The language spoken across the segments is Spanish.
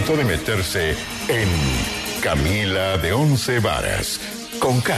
momento de meterse en Camila de Once Varas, con K.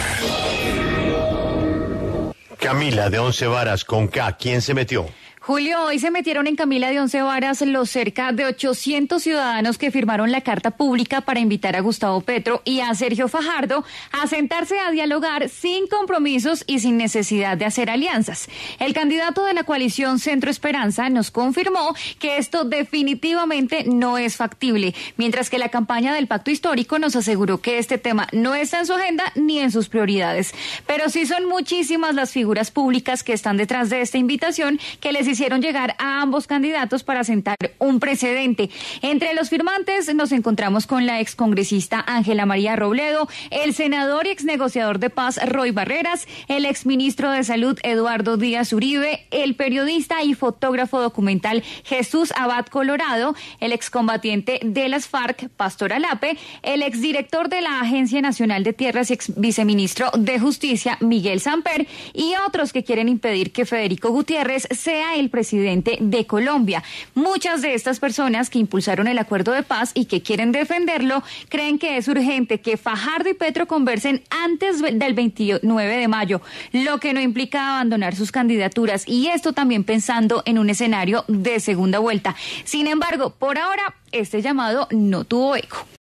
Camila de Once Varas, con K. ¿Quién se metió? Julio, hoy se metieron en Camila de Once Varas los cerca de 800 ciudadanos que firmaron la carta pública para invitar a Gustavo Petro y a Sergio Fajardo a sentarse a dialogar sin compromisos y sin necesidad de hacer alianzas. El candidato de la coalición Centro Esperanza nos confirmó que esto definitivamente no es factible, mientras que la campaña del Pacto Histórico nos aseguró que este tema no está en su agenda ni en sus prioridades. Pero sí son muchísimas las figuras públicas que están detrás de esta invitación que les hicieron llegar a ambos candidatos para sentar un precedente. Entre los firmantes nos encontramos con la excongresista Ángela María Robledo, el senador y exnegociador de paz Roy Barreras, el exministro de Salud Eduardo Díaz Uribe, el periodista y fotógrafo documental Jesús Abad Colorado, el excombatiente de las FARC Pastor Alape, el exdirector de la Agencia Nacional de Tierras y exviceministro de Justicia Miguel Samper y otros que quieren impedir que Federico Gutiérrez sea el presidente de Colombia. Muchas de estas personas que impulsaron el acuerdo de paz y que quieren defenderlo creen que es urgente que Fajardo y Petro conversen antes del 29 de mayo, lo que no implica abandonar sus candidaturas, y esto también pensando en un escenario de segunda vuelta. Sin embargo, por ahora, este llamado no tuvo eco.